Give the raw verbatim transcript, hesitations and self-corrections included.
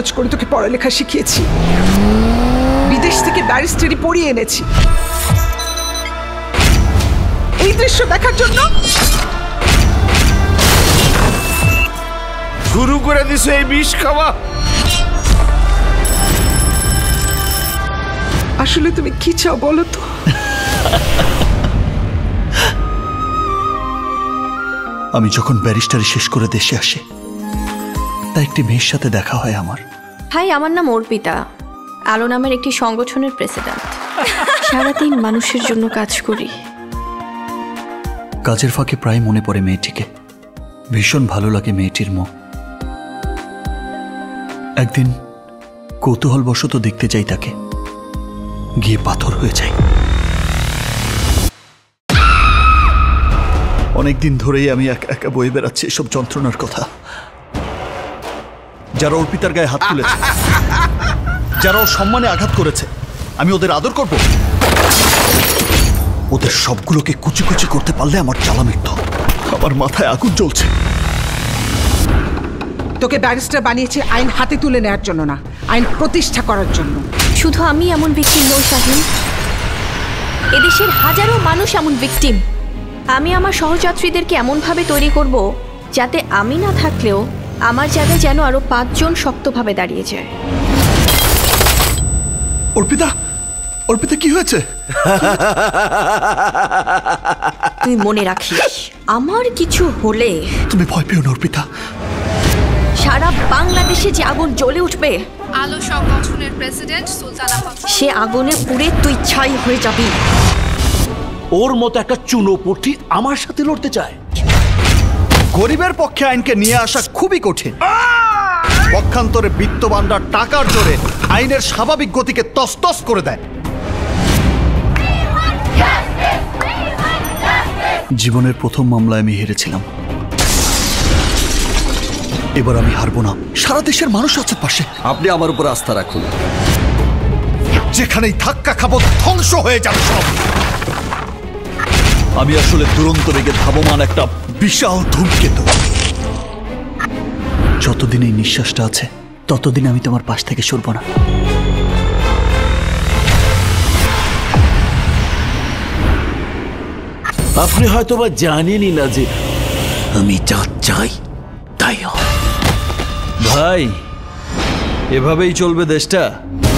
করে তোকে পড়ালেখা শিখিয়েছি, বিদেশ থেকে ব্যারিস্টারি পড়িয়ে এনেছি এই দৃশ্য দেখার জন্য। শুরু করে দিছো এই বিষ খাওয়া। আসলে তুমি কি চাও বলো তো? আমি যখন ব্যারিস্টারি শেষ করে দেশে আসি, তা একটি মেয়ের সাথে দেখা হয় আমার। হাই, আমার নাম অর্পিতা, আলো নামের একটি সংগঠনের প্রেসিডেন্ট। সারাদিন মানুষের জন্য কাজ করি। কাজের ফাঁকে প্রায় মনে পড়ে মেয়েটিকে, ভীষণ ভালো লাগে মেয়েটির মুখ। একদিন কৌতূহলবশত দেখতে যাই তাকে, গিয়ে পাথর হয়ে যাই। অনেকদিন ধরেই আমি একা একা বয়ে বেড়াচ্ছি এসব যন্ত্রণার কথা। যারা অর্পিতার গায়ে হাত তুলেছে, যারা ওর সম্মানে আঘাত করেছে, আমি ওদের আদর করব? ওদের সবগুলোকে কুচি কুচি করতে পারলে আমার জ্বালা মিটত। আমার মাথায় আগুন জ্বলছে। তোকে ব্যারিস্টার বানিয়েছে আইন হাতে তুলে নেওয়ার জন্য না, আইন প্রতিষ্ঠা করার জন্য। শুধু আমি এমন ভিকটিম নই শাহিন, এদেশের হাজারো মানুষ এমন ভিকটিম। আমি আমার সহযাত্রীদেরকে এমনভাবে তৈরি করব যাতে আমি না থাকলেও আমার জায়গায় যেন আরো পাঁচজন শক্তভাবে দাঁড়িয়ে যায়। অর্পিতা, অর্পিতা কি হয়েছে? তুই মনে রাখিস, আমার কিছু হলে তুমি ভয় পেও না অর্পিতা। সারা বাংলাদেশে যে আগুন জ্বলে উঠবে, আলো সংগঠনের প্রেসিডেন্ট সুলতানা সে আগুনে পুড়ে তুই ছাই হয়ে যাবি। ওর মতো একটা চুনোপুটি আমার সাথে লড়তে চায়। গরিবের পক্ষে আইনকে নিয়ে আসা খুবই কঠিন। পক্ষান্তরে বিত্তবানরা টাকার জোরে আইনের স্বাভাবিক গতিকে তছতছ করে দেয়। জীবনের প্রথম মামলায় আমি হেরেছিলাম, এবার আমি হারবো না। সারা দেশের মানুষ আছে পাশে। আপনি আমার উপর আস্থা রাখুন। যেখানেই ধাক্কা খাবো ধ্বংস হয়ে যাবে সব। আমি আসলে দুরন্ত বেগে ধাবমান একটা বিশাল ধূমকেতু। যতদিন এই নিঃশ্বাসটা আছে ততদিন আমি তোমার পাশ থেকে সরব না। আপনি হয়তো বা জানেনই না যে আমি যা চাই তাই হয়। ভাই, এভাবেই চলবে দেশটা?